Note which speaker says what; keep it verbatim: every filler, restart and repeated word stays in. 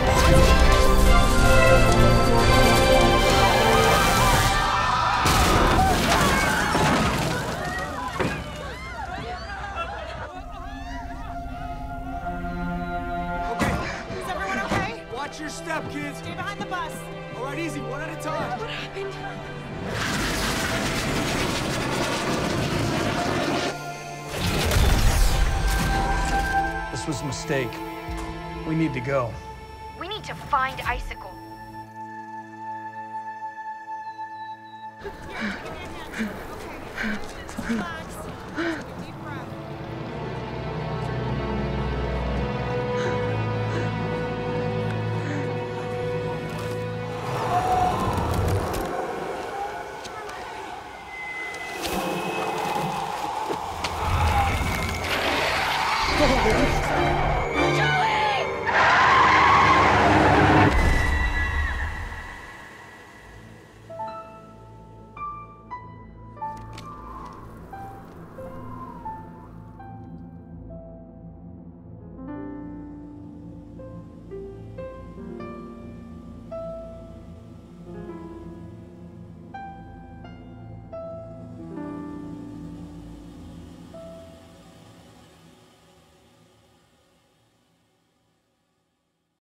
Speaker 1: Watch your step, kids.
Speaker 2: Stay behind the bus.
Speaker 1: All right, easy, one at a time.
Speaker 2: What happened?
Speaker 1: This was a mistake. We need to go.
Speaker 3: We need to find Icicle.
Speaker 2: Relax.